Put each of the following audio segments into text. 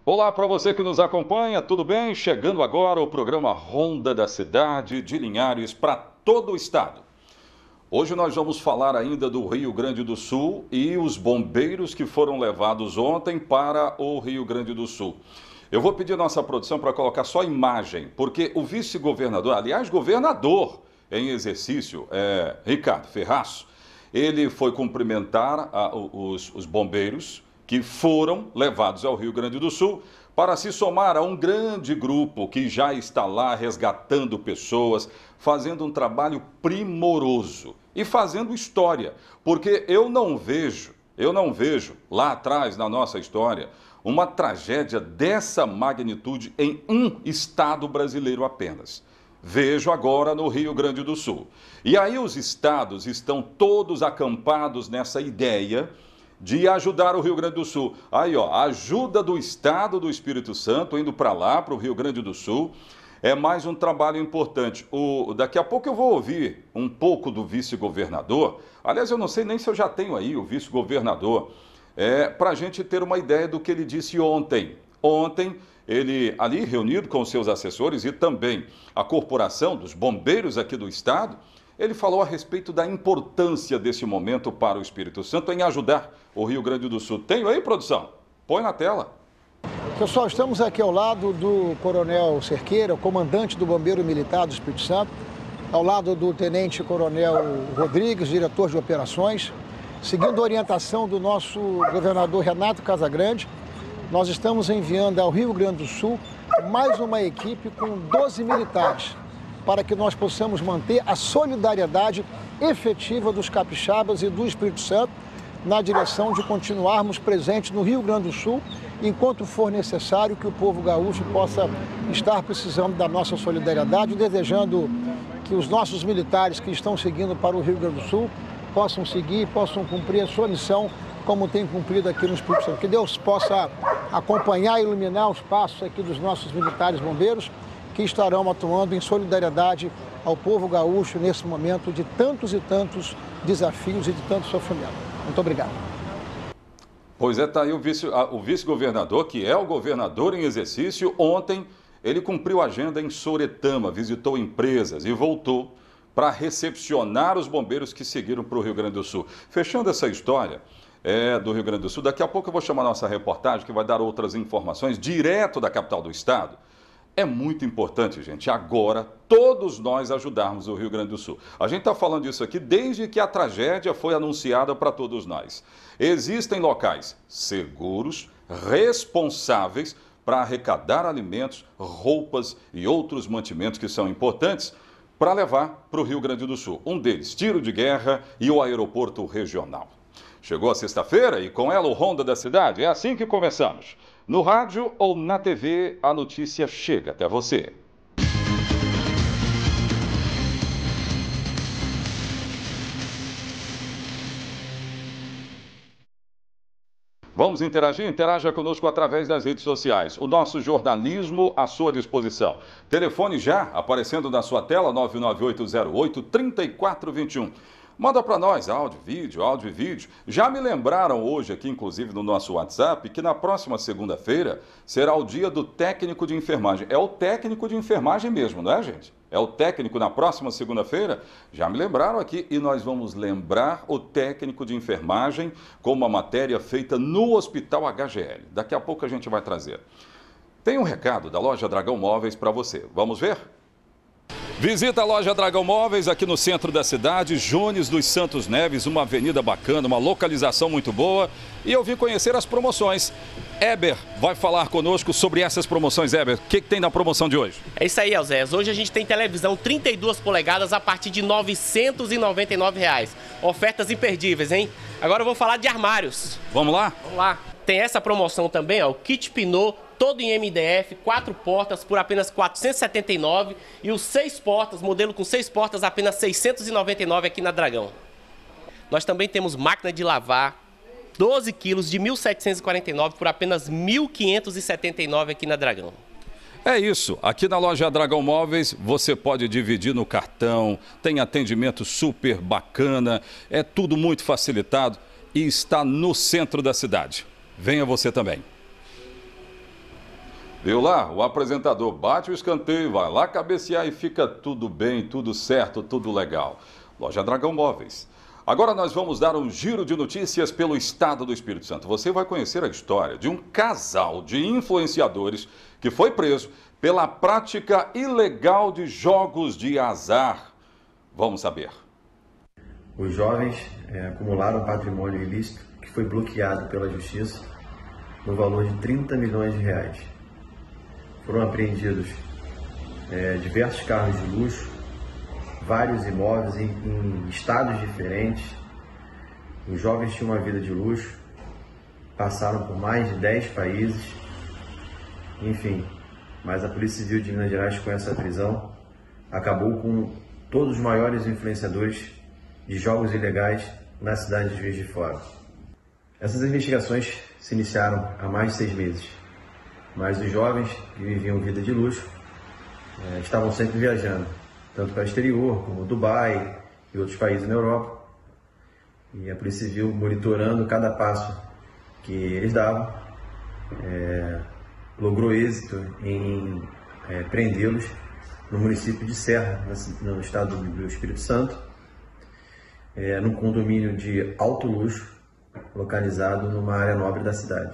Olá para você que nos acompanha, tudo bem? Chegando agora o programa Ronda da Cidade de Linhares para todo o estado. Hoje nós vamos falar ainda do Rio Grande do Sul e os bombeiros que foram levados ontem para o Rio Grande do Sul. Eu vou pedir à nossa produção para colocar só imagem, porque o vice-governador, aliás, governador em exercício, Ricardo Ferraz, ele foi cumprimentar os bombeiros que foram levados ao Rio Grande do Sul para se somar a um grande grupo que já está lá resgatando pessoas, fazendo um trabalho primoroso e fazendo história, porque eu não vejo lá atrás na nossa história uma tragédia dessa magnitude em um estado brasileiro apenas. Vejo agora no Rio Grande do Sul. E aí os estados estão todos acampados nessa ideia de ajudar o Rio Grande do Sul. Aí, ó, a ajuda do estado do Espírito Santo indo para lá, para o Rio Grande do Sul, é mais um trabalho importante. Daqui a pouco eu vou ouvir um pouco do vice-governador. Aliás, eu não sei nem se eu já tenho aí o vice-governador, para a gente ter uma ideia do que ele disse ontem. Ontem, ele ali reunido com os seus assessores e também a corporação dos bombeiros aqui do estado, ele falou a respeito da importância desse momento para o Espírito Santo em ajudar o Rio Grande do Sul. Tenho aí, produção? Põe na tela. Pessoal, estamos aqui ao lado do Coronel Cerqueira, comandante do Bombeiro Militar do Espírito Santo, ao lado do Tenente Coronel Rodrigues, diretor de operações. Seguindo a orientação do nosso governador Renato Casagrande, nós estamos enviando ao Rio Grande do Sul mais uma equipe com 12 militares, para que nós possamos manter a solidariedade efetiva dos capixabas e do Espírito Santo na direção de continuarmos presentes no Rio Grande do Sul, enquanto for necessário que o povo gaúcho possa estar precisando da nossa solidariedade, desejando que os nossos militares que estão seguindo para o Rio Grande do Sul possam seguir, possam cumprir a sua missão como tem cumprido aqui no Espírito Santo. Que Deus possa acompanhar e iluminar os passos aqui dos nossos militares bombeiros, que estarão atuando em solidariedade ao povo gaúcho nesse momento de tantos e tantos desafios e de tanto sofrimento. Muito obrigado. Pois é, está aí o vice-governador, que é o governador em exercício. Ontem ele cumpriu a agenda em Soretama, visitou empresas e voltou para recepcionar os bombeiros que seguiram para o Rio Grande do Sul. Fechando essa história do Rio Grande do Sul, daqui a pouco eu vou chamar a nossa reportagem, que vai dar outras informações direto da capital do estado. É muito importante, gente, agora todos nós ajudarmos o Rio Grande do Sul. A gente está falando disso aqui desde que a tragédia foi anunciada para todos nós. Existem locais seguros, responsáveis para arrecadar alimentos, roupas e outros mantimentos que são importantes para levar para o Rio Grande do Sul. Um deles, Tiro de Guerra e o Aeroporto Regional. Chegou a sexta-feira e com ela o Ronda da Cidade. É assim que começamos. No rádio ou na TV, a notícia chega até você. Vamos interagir? Interaja conosco através das redes sociais. O nosso jornalismo à sua disposição. Telefone já aparecendo na sua tela, 99808-3421. Manda para nós áudio e vídeo. Já me lembraram hoje aqui, inclusive no nosso WhatsApp, que na próxima segunda-feira será o dia do técnico de enfermagem. É o técnico de enfermagem mesmo, não é, gente? É o técnico na próxima segunda-feira. Já me lembraram aqui e nós vamos lembrar o técnico de enfermagem com uma matéria feita no Hospital HGL. Daqui a pouco a gente vai trazer. Tem um recado da loja Dragão Móveis para você. Vamos ver? Visita a loja Dragão Móveis aqui no centro da cidade, Jones dos Santos Neves, uma avenida bacana, uma localização muito boa. E eu vim conhecer as promoções. Eber vai falar conosco sobre essas promoções. Eber, o que tem na promoção de hoje? É isso aí, Elzés. Hoje a gente tem televisão 32 polegadas a partir de R$ 999. Ofertas imperdíveis, hein? Agora eu vou falar de armários. Vamos lá? Vamos lá. Tem essa promoção também, ó, o kit Pinot, todo em MDF, 4 portas por apenas R$ 479 e os 6 portas, modelo com 6 portas, apenas R$ 699 aqui na Dragão. Nós também temos máquina de lavar, 12 quilos de R$ 1.749 por apenas R$ 1.579 aqui na Dragão. É isso, aqui na loja Dragão Móveis você pode dividir no cartão, tem atendimento super bacana, é tudo muito facilitado e está no centro da cidade. Venha você também. Viu lá? O apresentador bate o escanteio, vai lá cabecear e fica tudo bem, tudo certo, tudo legal. Loja Dragão Móveis. Agora nós vamos dar um giro de notícias pelo estado do Espírito Santo. Você vai conhecer a história de um casal de influenciadores que foi preso pela prática ilegal de jogos de azar. Vamos saber. Os jovens acumularam patrimônio ilícito que foi bloqueado pela Justiça no valor de 30 milhões de reais. Foram apreendidos diversos carros de luxo, vários imóveis em estados diferentes. Os jovens tinham uma vida de luxo, passaram por mais de 10 países, enfim. Mas a Polícia Civil de Minas Gerais, com essa prisão, acabou com todos os maiores influenciadores de jogos ilegais na cidade de Juiz de Fora. Essas investigações se iniciaram há mais de 6 meses, mas os jovens que viviam vida de luxo estavam sempre viajando, tanto para o exterior, como Dubai e outros países na Europa. E a Polícia Civil, monitorando cada passo que eles davam, logrou êxito em prendê-los no município de Serra, no estado do Espírito Santo, num condomínio de alto luxo, localizado numa área nobre da cidade.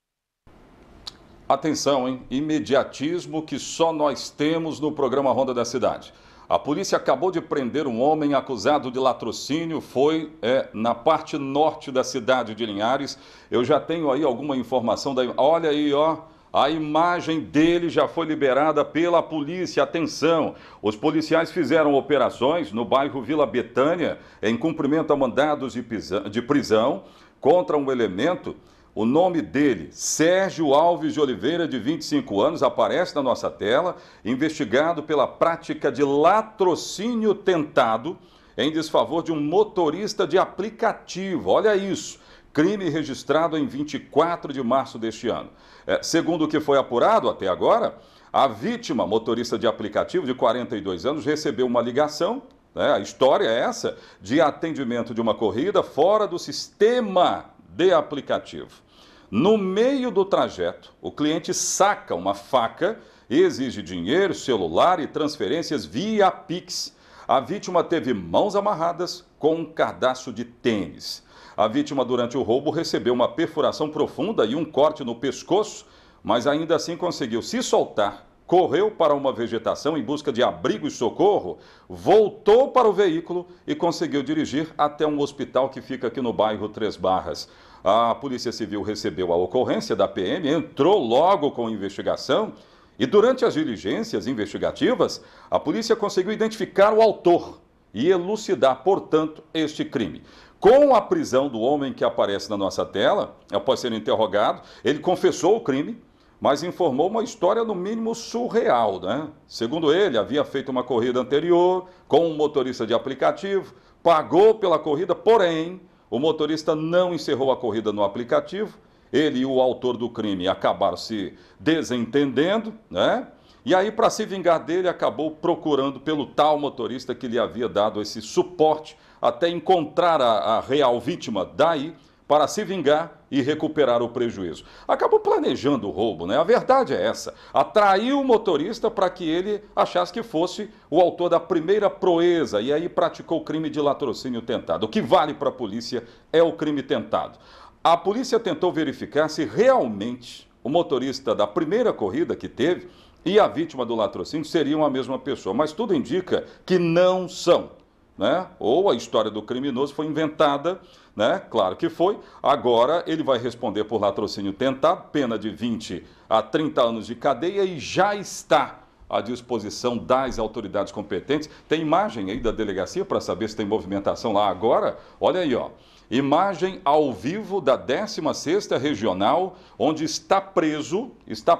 Atenção, hein? Imediatismo que só nós temos no programa Ronda da Cidade. A polícia acabou de prender um homem acusado de latrocínio, foi na parte norte da cidade de Linhares. Eu já tenho aí alguma informação, olha aí, ó. A imagem dele já foi liberada pela polícia. Atenção, os policiais fizeram operações no bairro Vila Betânia em cumprimento a mandados de prisão contra um elemento. O nome dele, Sérgio Alves de Oliveira, de 25 anos, aparece na nossa tela, investigado pela prática de latrocínio tentado em desfavor de um motorista de aplicativo. Olha isso. Crime registrado em 24 de março deste ano. Segundo o que foi apurado até agora, a vítima, motorista de aplicativo de 42 anos, recebeu uma ligação, a história é essa, de atendimento de uma corrida fora do sistema de aplicativo. No meio do trajeto, o cliente saca uma faca e exige dinheiro, celular e transferências via Pix. A vítima teve mãos amarradas com um cadastro de tênis. A vítima, durante o roubo, recebeu uma perfuração profunda e um corte no pescoço, mas ainda assim conseguiu se soltar, correu para uma vegetação em busca de abrigo e socorro, voltou para o veículo e conseguiu dirigir até um hospital que fica aqui no bairro Três Barras. A Polícia Civil recebeu a ocorrência da PM, entrou logo com investigação e durante as diligências investigativas, a polícia conseguiu identificar o autor e elucidar, portanto, este crime. Com a prisão do homem que aparece na nossa tela, após ser interrogado, ele confessou o crime, mas informou uma história no mínimo surreal, né? Segundo ele, havia feito uma corrida anterior com um motorista de aplicativo, pagou pela corrida, porém, o motorista não encerrou a corrida no aplicativo, ele e o autor do crime acabaram se desentendendo, né? E aí, para se vingar dele, acabou procurando pelo tal motorista que lhe havia dado esse suporte até encontrar a real vítima, daí para se vingar e recuperar o prejuízo. Acabou planejando o roubo, né? A verdade é essa. Atraiu o motorista para que ele achasse que fosse o autor da primeira proeza e aí praticou o crime de latrocínio tentado. O que vale para a polícia é o crime tentado. A polícia tentou verificar se realmente o motorista da primeira corrida que teve e a vítima do latrocínio seriam a mesma pessoa, mas tudo indica que não são, né? Ou a história do criminoso foi inventada, né? Claro que foi. Agora ele vai responder por latrocínio tentado, pena de 20 a 30 anos de cadeia e já está à disposição das autoridades competentes. Tem imagem aí da delegacia para saber se tem movimentação lá agora? Olha aí, ó. Imagem ao vivo da 16ª Regional, onde está preso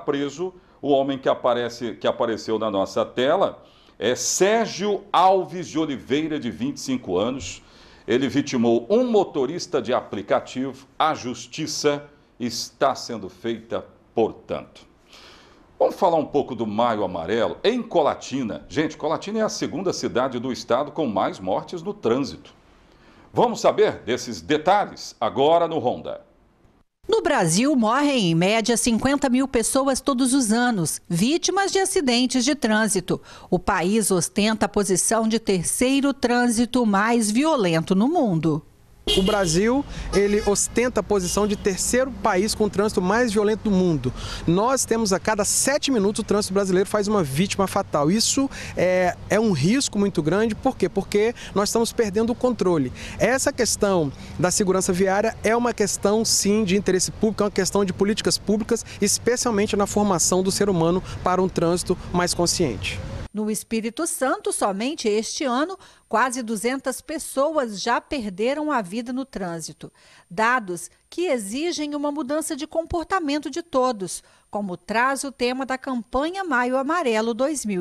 o homem que apareceu na nossa tela. É Sérgio Alves de Oliveira, de 25 anos. Ele vitimou um motorista de aplicativo. A justiça está sendo feita, portanto. Vamos falar um pouco do Maio Amarelo em Colatina. Gente, Colatina é a segunda cidade do estado com mais mortes no trânsito. Vamos saber desses detalhes agora no Ronda. No Brasil, morrem em média 50 mil pessoas todos os anos, vítimas de acidentes de trânsito. O país ostenta a posição de terceiro trânsito mais violento no mundo. O Brasil, ele ostenta a posição de terceiro país com o trânsito mais violento do mundo. Nós temos a cada 7 minutos o trânsito brasileiro faz uma vítima fatal. Isso é um risco muito grande. Por quê? Porque nós estamos perdendo o controle. Essa questão da segurança viária é uma questão, sim, de interesse público, é uma questão de políticas públicas, especialmente na formação do ser humano para um trânsito mais consciente. No Espírito Santo, somente este ano, quase 200 pessoas já perderam a vida no trânsito. Dados que exigem uma mudança de comportamento de todos, como traz o tema da campanha Maio Amarelo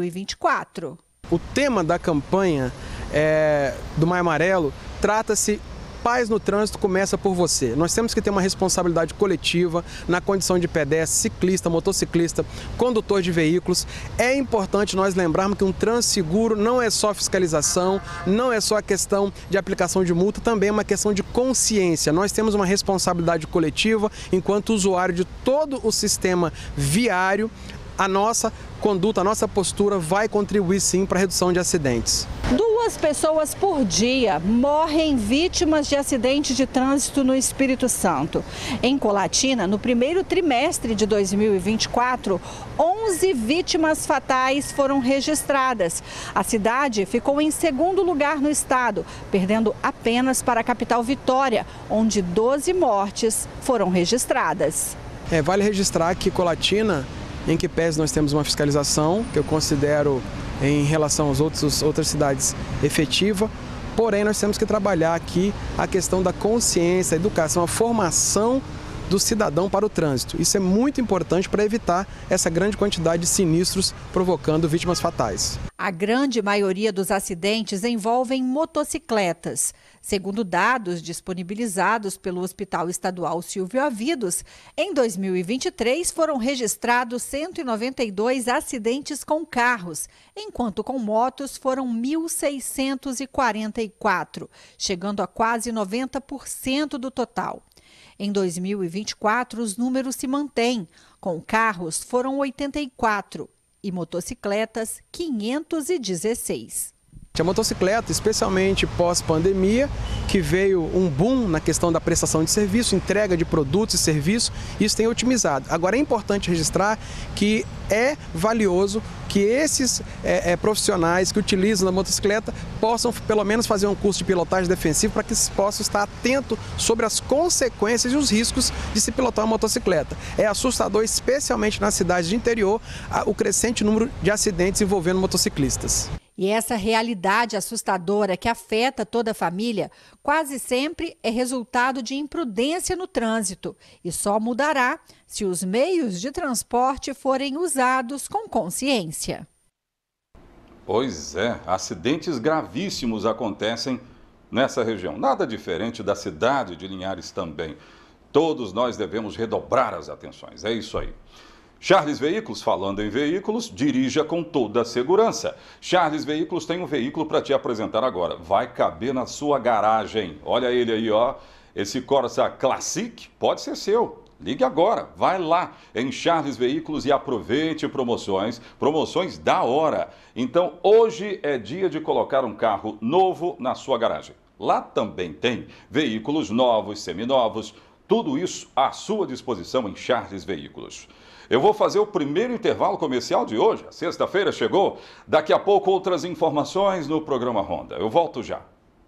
2024. O tema da campanha do Maio Amarelo trata-se Paz no trânsito começa por você. Nós temos que ter uma responsabilidade coletiva na condição de pedestre, ciclista, motociclista, condutor de veículos. É importante nós lembrarmos que um trânsito seguro não é só fiscalização, não é só a questão de aplicação de multa, também é uma questão de consciência. Nós temos uma responsabilidade coletiva enquanto usuário de todo o sistema viário. A nossa conduta, a nossa postura vai contribuir sim para a redução de acidentes. 2 pessoas por dia morrem vítimas de acidentes de trânsito no Espírito Santo. Em Colatina, no primeiro trimestre de 2024, 11 vítimas fatais foram registradas. A cidade ficou em segundo lugar no estado, perdendo apenas para a capital Vitória, onde 12 mortes foram registradas. Vale registrar que Colatina, em que pese nós temos uma fiscalização, que eu considero em relação às outras cidades efetiva, porém nós temos que trabalhar aqui a questão da consciência, a educação, a formação do cidadão para o trânsito. Isso é muito importante para evitar essa grande quantidade de sinistros provocando vítimas fatais. A grande maioria dos acidentes envolvem motocicletas. Segundo dados disponibilizados pelo Hospital Estadual Silvio Avidos, em 2023 foram registrados 192 acidentes com carros, enquanto com motos foram 1.644, chegando a quase 90% do total. Em 2024, os números se mantêm. Com carros foram 84 e motocicletas 516. A motocicleta, especialmente pós-pandemia, que veio um boom na questão da prestação de serviço, entrega de produtos e serviços, isso tem otimizado. Agora é importante registrar que é valioso que esses profissionais que utilizam a motocicleta possam pelo menos fazer um curso de pilotagem defensiva para que possam estar atentos sobre as consequências e os riscos de se pilotar uma motocicleta. É assustador, especialmente nas cidades de interior, o crescente número de acidentes envolvendo motociclistas. E essa realidade assustadora que afeta toda a família quase sempre é resultado de imprudência no trânsito e só mudará se os meios de transporte forem usados com consciência. Pois é, acidentes gravíssimos acontecem nessa região. Nada diferente da cidade de Linhares também. Todos nós devemos redobrar as atenções, é isso aí. Charles Veículos, falando em veículos, dirija com toda a segurança. Charles Veículos tem um veículo para te apresentar agora. Vai caber na sua garagem. Olha ele aí, ó. Esse Corsa Classic pode ser seu. Ligue agora, vai lá em Charles Veículos e aproveite promoções da hora. Então, hoje é dia de colocar um carro novo na sua garagem. Lá também tem veículos novos, seminovos, tudo isso à sua disposição em Charles Veículos. Eu vou fazer o primeiro intervalo comercial de hoje. A sexta-feira chegou. Daqui a pouco outras informações no programa Honda. Eu volto já.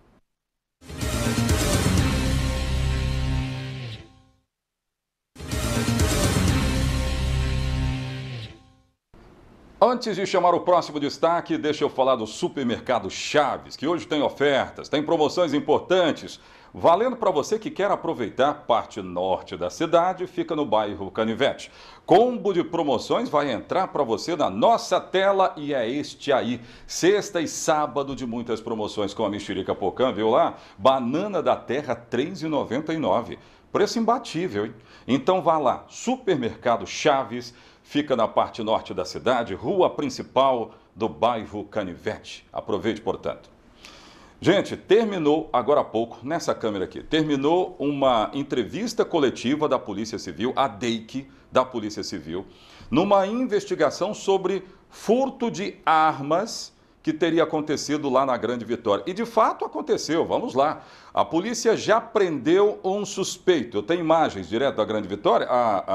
Antes de chamar o próximo destaque, deixa eu falar do Supermercado Chaves, que hoje tem ofertas, tem promoções importantes. Valendo para você que quer aproveitar a parte norte da cidade, fica no bairro Canivete. Combo de promoções vai entrar para você na nossa tela e é este aí. Sexta e sábado de muitas promoções com a mexerica Pocã, viu lá? Banana da terra R$ 3,99. Preço imbatível, hein? Então vá lá, Supermercado Chaves, fica na parte norte da cidade, rua principal do bairro Canivete. Aproveite, portanto. Gente, terminou agora há pouco, nessa câmera aqui, terminou uma entrevista coletiva da Polícia Civil, a DEIC da Polícia Civil, numa investigação sobre furto de armas que teria acontecido lá na Grande Vitória. E de fato aconteceu, vamos lá. A polícia já prendeu um suspeito. Eu tenho imagens direto da Grande Vitória.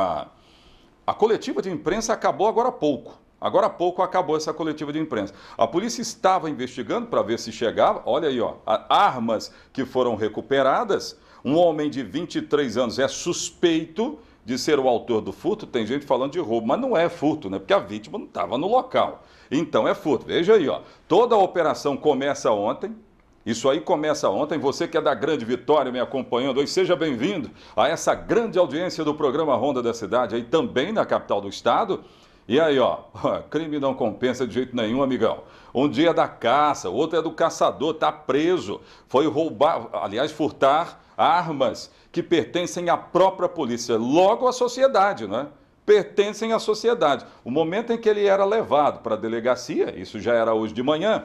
A coletiva de imprensa acabou agora há pouco. Agora há pouco acabou essa coletiva de imprensa. A polícia estava investigando para ver se chegava, olha aí, ó, armas que foram recuperadas. Um homem de 23 anos é suspeito de ser o autor do furto. Tem gente falando de roubo, mas não é furto, né? Porque a vítima não estava no local. Então é furto. Veja aí, ó, toda a operação começa ontem. Isso aí começa ontem. Você que é da Grande Vitória me acompanhando hoje, seja bem-vindo a essa grande audiência do programa Ronda da Cidade, aí também na capital do estado. E aí, ó, crime não compensa de jeito nenhum, amigão. Um dia é da caça, o outro é do caçador, tá preso. Foi roubar, aliás, furtar armas que pertencem à própria polícia, logo à sociedade, né? Pertencem à sociedade. O momento em que ele era levado para a delegacia, isso já era hoje de manhã,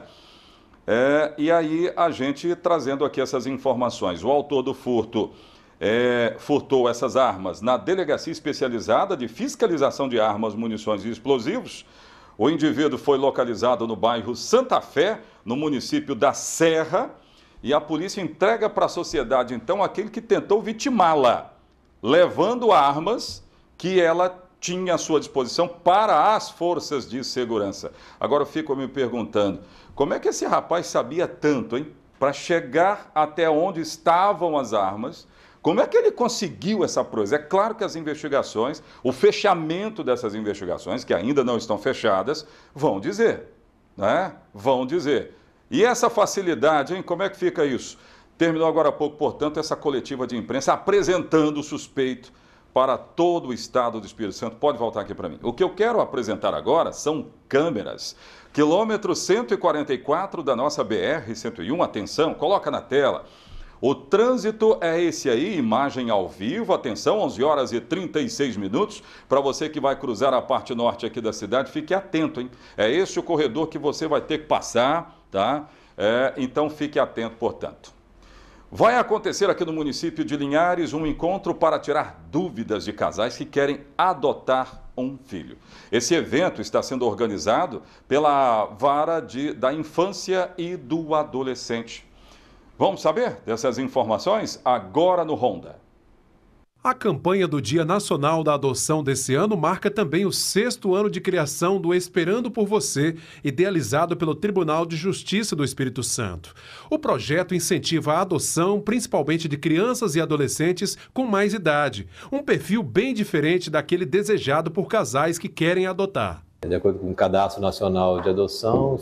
e aí a gente trazendo aqui essas informações. O autor do furto furtou essas armas na Delegacia Especializada de Fiscalização de Armas, Munições e Explosivos. O indivíduo foi localizado no bairro Santa Fé, no município da Serra, e a polícia entrega para a sociedade, então, aquele que tentou vitimá-la, levando armas que ela tinha à sua disposição para as forças de segurança. Agora eu fico me perguntando, como é que esse rapaz sabia tanto, hein? Para chegar até onde estavam as armas. Como é que ele conseguiu essa proeza? É claro que as investigações, o fechamento dessas investigações, que ainda não estão fechadas, vão dizer, né? Vão dizer. E essa facilidade, hein? Como é que fica isso? Terminou agora há pouco, portanto, essa coletiva de imprensa apresentando o suspeito para todo o estado do Espírito Santo. Pode voltar aqui para mim. O que eu quero apresentar agora são câmeras. Quilômetro 144 da nossa BR-101, atenção, coloca na tela. O trânsito é esse aí, imagem ao vivo, atenção, 11 horas e 36 minutos. Para você que vai cruzar a parte norte aqui da cidade, fique atento, hein? É esse o corredor que você vai ter que passar, tá? Então fique atento, portanto. Vai acontecer aqui no município de Linhares um encontro para tirar dúvidas de casais que querem adotar um filho. Esse evento está sendo organizado pela Vara da Infância e do Adolescente. Vamos saber dessas informações agora no Ronda. A campanha do Dia Nacional da Adoção desse ano marca também o 6º ano de criação do Esperando por Você, idealizado pelo Tribunal de Justiça do Espírito Santo. O projeto incentiva a adoção, principalmente de crianças e adolescentes com mais idade, um perfil bem diferente daquele desejado por casais que querem adotar. De acordo com o Cadastro Nacional de Adoção,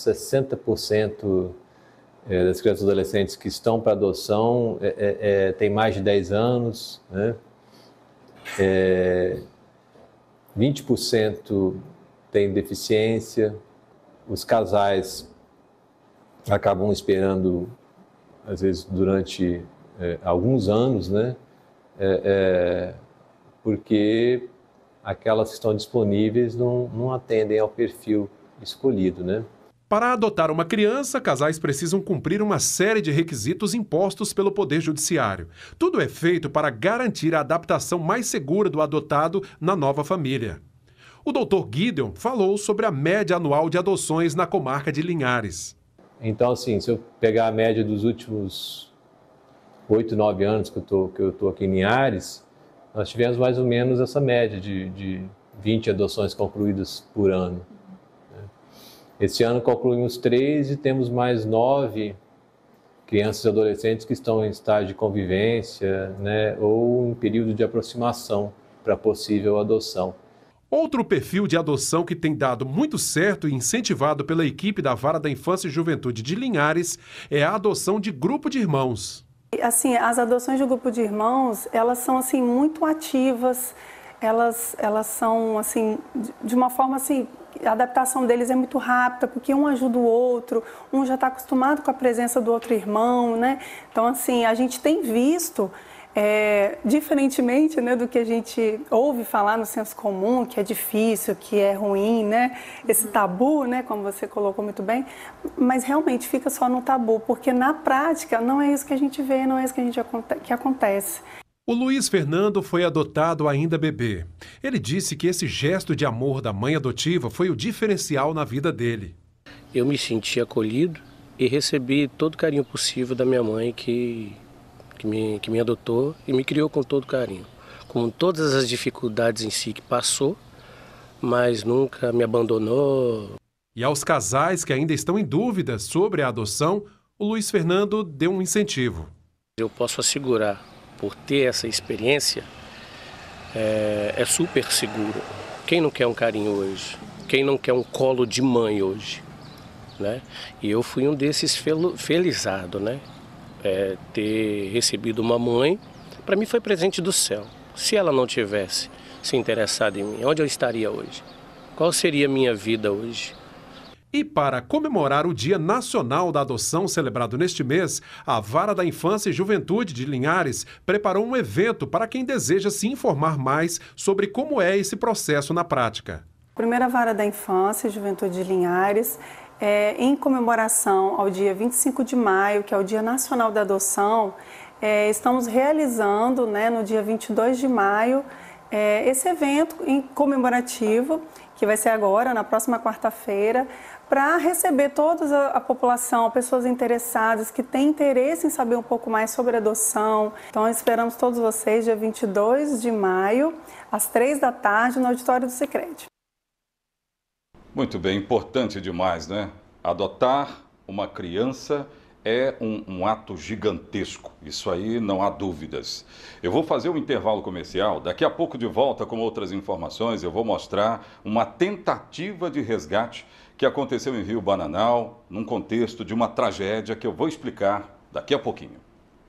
60% das crianças e adolescentes que estão para adoção têm mais de 10 anos, né? 20% têm deficiência. Os casais acabam esperando, às vezes, durante alguns anos, né? Porque aquelas que estão disponíveis não atendem ao perfil escolhido, né? Para adotar uma criança, casais precisam cumprir uma série de requisitos impostos pelo Poder Judiciário. Tudo é feito para garantir a adaptação mais segura do adotado na nova família. O Dr. Gideon falou sobre a média anual de adoções na comarca de Linhares. Então, assim, se eu pegar a média dos últimos 8, 9 anos que eu estou aqui em Linhares, nós tivemos mais ou menos essa média de 20 adoções concluídas por ano. Esse ano concluímos 3 e temos mais 9 crianças e adolescentes que estão em estágio de convivência, né, ou em período de aproximação para possível adoção. Outro perfil de adoção que tem dado muito certo e incentivado pela equipe da Vara da Infância e Juventude de Linhares é a adoção de grupo de irmãos. Assim, as adoções de grupo de irmãos, elas são assim muito ativas, elas são assim de uma forma assim, a adaptação deles é muito rápida, porque um ajuda o outro, um já está acostumado com a presença do outro irmão, né? Então, assim, a gente tem visto Diferentemente, né, do que a gente ouve falar no senso comum, que é difícil, que é ruim, né, esse tabu, né, como você colocou muito bem, mas realmente fica só no tabu, porque na prática não é isso que a gente vê, não é isso que acontece. O Luiz Fernando foi adotado ainda bebê. Ele disse que esse gesto de amor da mãe adotiva foi o diferencial na vida dele. Eu me senti acolhido e recebi todo o carinho possível da minha mãe que me adotou e me criou com todo carinho. Com todas as dificuldades em si que passou, mas nunca me abandonou. E aos casais que ainda estão em dúvida sobre a adoção, o Luiz Fernando deu um incentivo. Eu posso assegurar, por ter essa experiência, é super seguro. Quem não quer um carinho hoje? Quem não quer um colo de mãe hoje? Né? E eu fui um desses felizados, né? Ter recebido uma mãe, para mim foi presente do céu. Se ela não tivesse se interessado em mim, onde eu estaria hoje? Qual seria a minha vida hoje? E para comemorar o Dia Nacional da Adoção, celebrado neste mês, a Vara da Infância e Juventude de Linhares preparou um evento para quem deseja se informar mais sobre como é esse processo na prática. A primeira Vara da Infância e Juventude de Linhares, em comemoração ao dia 25 de maio, que é o Dia Nacional da Adoção, estamos realizando, né, no dia 22 de maio, esse evento comemorativo, que vai ser agora, na próxima quarta-feira, para receber toda a população, pessoas interessadas, que têm interesse em saber um pouco mais sobre adoção. Então, esperamos todos vocês, dia 22 de maio, às 3 da tarde, no auditório do Sicredi. Muito bem, importante demais, né? Adotar uma criança é um ato gigantesco, isso aí não há dúvidas. Eu vou fazer um intervalo comercial, daqui a pouco de volta com outras informações, eu vou mostrar uma tentativa de resgate que aconteceu em Rio Bananal, num contexto de uma tragédia que eu vou explicar daqui a pouquinho.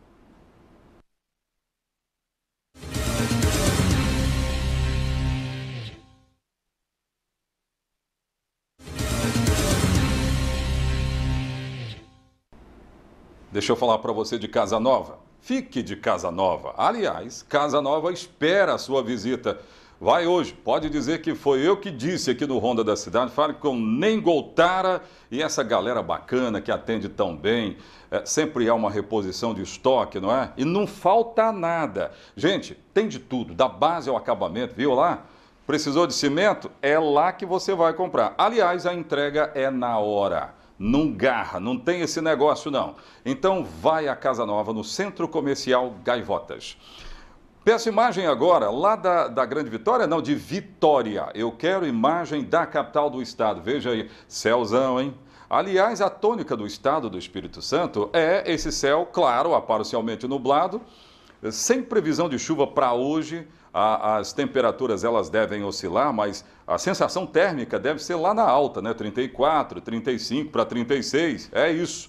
Deixa eu falar para você de Casa Nova. Fique de Casa Nova. Aliás, Casa Nova espera a sua visita. Vai hoje. Pode dizer que foi eu que disse aqui no Ronda da Cidade. Fale com Nem Goltara e essa galera bacana que atende tão bem. Sempre há uma reposição de estoque, não é? E não falta nada. Gente, tem de tudo, da base ao acabamento. Viu lá? Precisou de cimento? É lá que você vai comprar. Aliás, a entrega é na hora. Não garra, não tem esse negócio não. Então vai à Casa Nova, no Centro Comercial Gaivotas. Peço imagem agora lá da Grande Vitória, não, de Vitória. Eu quero imagem da capital do estado. Veja aí, céuzão, hein? Aliás, a tônica do estado do Espírito Santo é esse céu, claro, parcialmente nublado, sem previsão de chuva para hoje. As temperaturas elas devem oscilar, mas a sensação térmica deve ser lá na alta, né? 34, 35 para 36, é isso.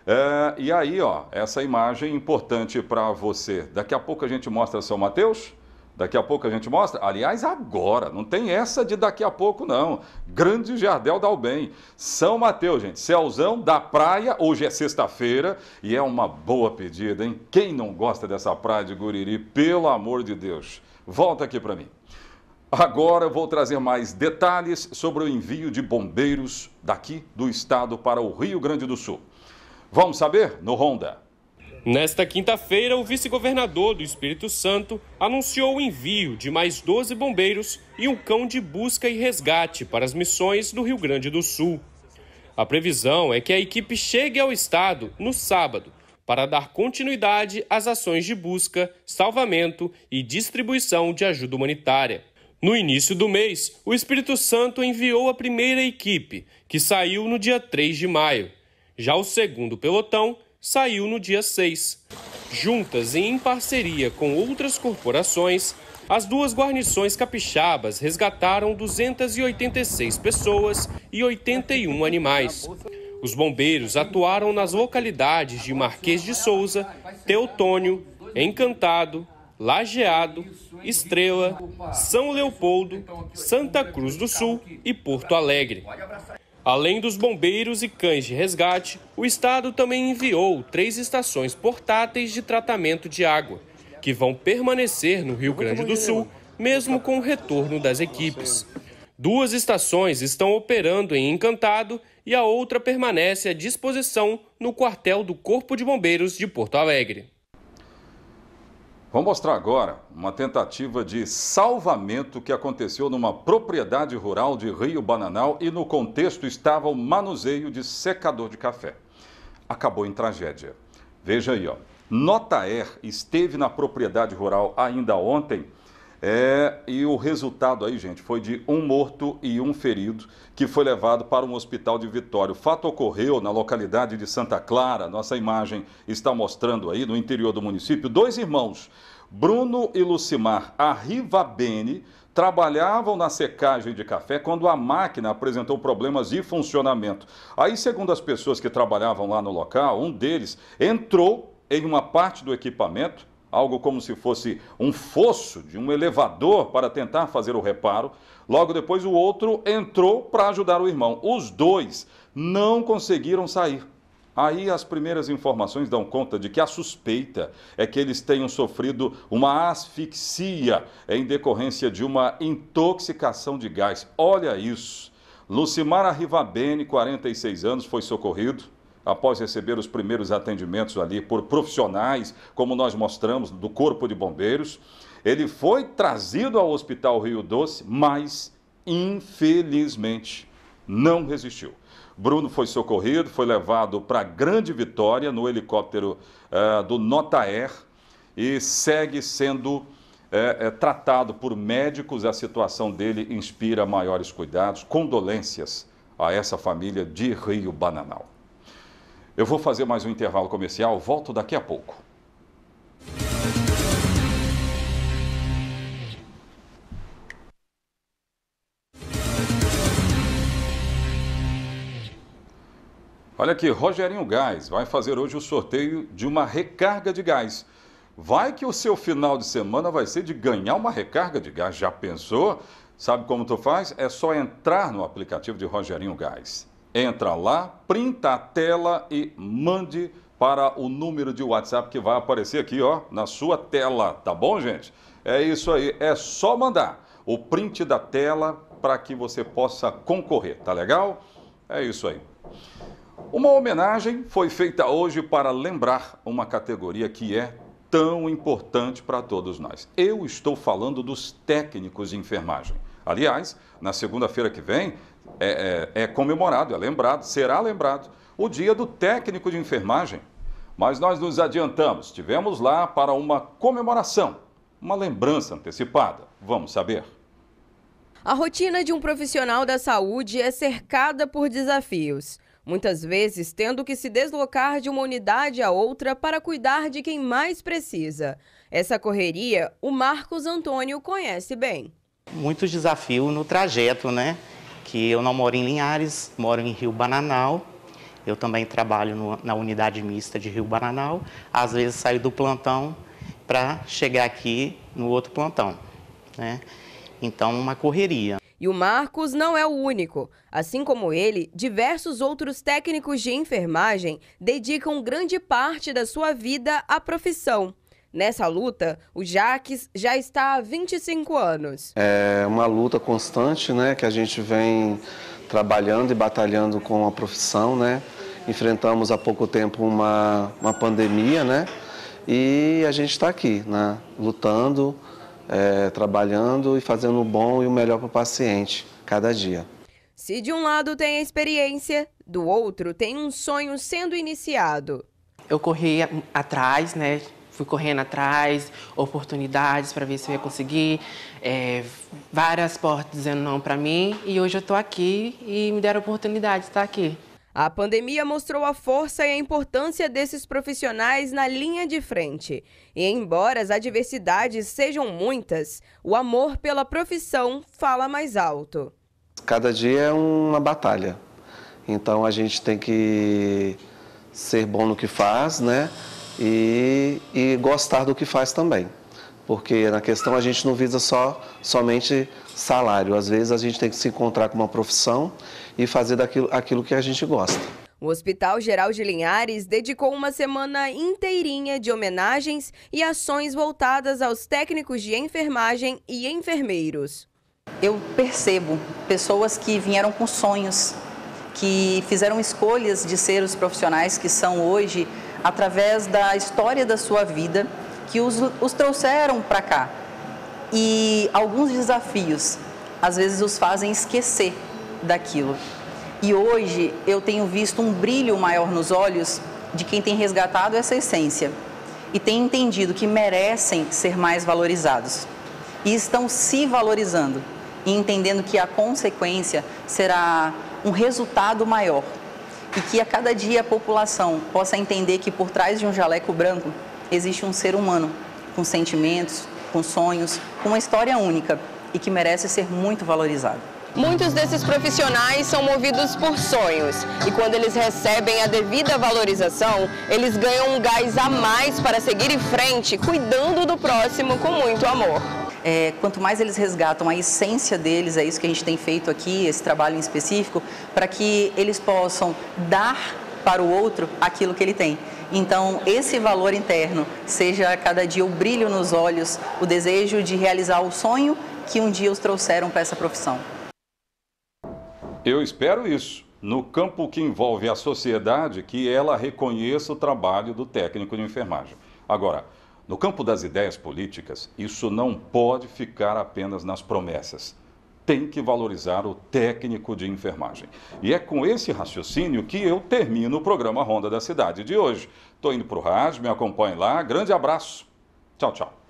E aí, ó, essa imagem importante para você. Daqui a pouco a gente mostra São Mateus, daqui a pouco a gente mostra, aliás, agora, não tem essa de daqui a pouco não. Grande Jardel da Albém, São Mateus, gente, céuzão da praia, hoje é sexta-feira e é uma boa pedida, hein? Quem não gosta dessa praia de Guriri, pelo amor de Deus? Volta aqui para mim. Agora eu vou trazer mais detalhes sobre o envio de bombeiros daqui do estado para o Rio Grande do Sul. Vamos saber no Ronda. Nesta quinta-feira, o vice-governador do Espírito Santo anunciou o envio de mais 12 bombeiros e um cão de busca e resgate para as missões do Rio Grande do Sul. A previsão é que a equipe chegue ao estado no sábado, para dar continuidade às ações de busca, salvamento e distribuição de ajuda humanitária. No início do mês, o Espírito Santo enviou a primeira equipe, que saiu no dia 3 de maio. Já o segundo pelotão saiu no dia 6. Juntas e em parceria com outras corporações, as duas guarnições capixabas resgataram 286 pessoas e 81 animais. Os bombeiros atuaram nas localidades de Marquês de Souza, Teutônio, Encantado, Lajeado, Estrela, São Leopoldo, Santa Cruz do Sul e Porto Alegre. Além dos bombeiros e cães de resgate, o estado também enviou 3 estações portáteis de tratamento de água, que vão permanecer no Rio Grande do Sul, mesmo com o retorno das equipes. 2 estações estão operando em Encantado e a outra permanece à disposição no quartel do Corpo de Bombeiros de Porto Alegre. Vamos mostrar agora uma tentativa de salvamento que aconteceu numa propriedade rural de Rio Bananal e no contexto estava o manuseio de secador de café. Acabou em tragédia. Veja aí, ó. Notaer esteve na propriedade rural ainda ontem e o resultado aí, gente, foi de 1 morto e 1 ferido que foi levado para um hospital de Vitória. O fato ocorreu na localidade de Santa Clara. Nossa imagem está mostrando aí no interior do município. 2 irmãos, Bruno e Lucimar Arrivabene, trabalhavam na secagem de café quando a máquina apresentou problemas de funcionamento. Aí, segundo as pessoas que trabalhavam lá no local, um deles entrou em uma parte do equipamento, algo como se fosse um fosso de um elevador para tentar fazer o reparo. Logo depois o outro entrou para ajudar o irmão. Os 2 não conseguiram sair. Aí as primeiras informações dão conta de que a suspeita é que eles tenham sofrido uma asfixia em decorrência de uma intoxicação de gás. Olha isso. Lucimar Arrivabene, 46 anos, foi socorrido após receber os primeiros atendimentos ali por profissionais, como nós mostramos, do Corpo de Bombeiros. Ele foi trazido ao Hospital Rio Doce, mas, infelizmente, não resistiu. Bruno foi socorrido, foi levado para Grande Vitória no helicóptero do Notaer e segue sendo tratado por médicos. A situação dele inspira maiores cuidados. Condolências a essa família de Rio Bananal. Eu vou fazer mais um intervalo comercial, volto daqui a pouco. Olha aqui, Rogerinho Gás vai fazer hoje o sorteio de uma recarga de gás. Vai que o seu final de semana vai ser de ganhar uma recarga de gás. Já pensou? Sabe como tu faz? É só entrar no aplicativo de Rogerinho Gás. Entra lá, printa a tela e mande para o número de WhatsApp que vai aparecer aqui, ó, na sua tela. Tá bom, gente? É isso aí, é só mandar o print da tela para que você possa concorrer, tá legal? É isso aí. Uma homenagem foi feita hoje para lembrar uma categoria que é tão importante para todos nós. Eu estou falando dos técnicos de enfermagem. Aliás, na segunda-feira que vem é comemorado, será lembrado o dia do técnico de enfermagem. Mas nós nos adiantamos, estivemos lá para uma comemoração, uma lembrança antecipada. Vamos saber. A rotina de um profissional da saúde é cercada por desafios. Muitas vezes tendo que se deslocar de uma unidade a outra para cuidar de quem mais precisa. Essa correria, o Marcos Antônio conhece bem. Muitos desafios no trajeto, né? Que eu não moro em Linhares, moro em Rio Bananal. Eu também trabalho na unidade mista de Rio Bananal. Às vezes saio do plantão para chegar aqui no outro plantão, né? Então, uma correria. E o Marcos não é o único. Assim como ele, diversos outros técnicos de enfermagem dedicam grande parte da sua vida à profissão. Nessa luta, o Jaques já está há 25 anos. É uma luta constante, né, que a gente vem trabalhando e batalhando com a profissão, né? Enfrentamos há pouco tempo uma pandemia, né? E a gente está aqui, né, lutando, trabalhando e fazendo o bom e o melhor para o paciente, cada dia. Se de um lado tem a experiência, do outro tem um sonho sendo iniciado. Eu corri atrás, né? Fui correndo atrás, oportunidades para ver se eu ia conseguir, várias portas dizendo não para mim, e hoje eu estou aqui e me deram a oportunidade de estar aqui. A pandemia mostrou a força e a importância desses profissionais na linha de frente. E embora as adversidades sejam muitas, o amor pela profissão fala mais alto. Cada dia é uma batalha, então a gente tem que ser bom no que faz, né? E gostar do que faz também, porque na questão a gente não visa somente salário, às vezes a gente tem que se encontrar com uma profissão e fazer aquilo que a gente gosta. O Hospital Geral de Linhares dedicou uma semana inteirinha de homenagens e ações voltadas aos técnicos de enfermagem e enfermeiros. Eu percebo pessoas que vieram com sonhos, que fizeram escolhas de ser os profissionais que são hoje, através da história da sua vida, que os trouxeram para cá. E alguns desafios, às vezes, os fazem esquecer daquilo. E hoje eu tenho visto um brilho maior nos olhos de quem tem resgatado essa essência e tem entendido que merecem ser mais valorizados. E estão se valorizando e entendendo que a consequência será um resultado maior. E que a cada dia a população possa entender que por trás de um jaleco branco existe um ser humano com sentimentos, com sonhos, com uma história única e que merece ser muito valorizado. Muitos desses profissionais são movidos por sonhos e quando eles recebem a devida valorização, eles ganham um gás a mais para seguir em frente, cuidando do próximo com muito amor. Quanto mais eles resgatam a essência deles, é isso que a gente tem feito aqui, esse trabalho em específico, para que eles possam dar para o outro aquilo que ele tem. Então, esse valor interno seja cada dia o brilho nos olhos, o desejo de realizar o sonho que um dia os trouxeram para essa profissão. Eu espero isso, no campo que envolve a sociedade, que ela reconheça o trabalho do técnico de enfermagem. Agora, no campo das ideias políticas, isso não pode ficar apenas nas promessas. Tem que valorizar o técnico de enfermagem. E é com esse raciocínio que eu termino o programa Ronda da Cidade de hoje. Estou indo para o rádio, me acompanhe lá. Grande abraço. Tchau, tchau.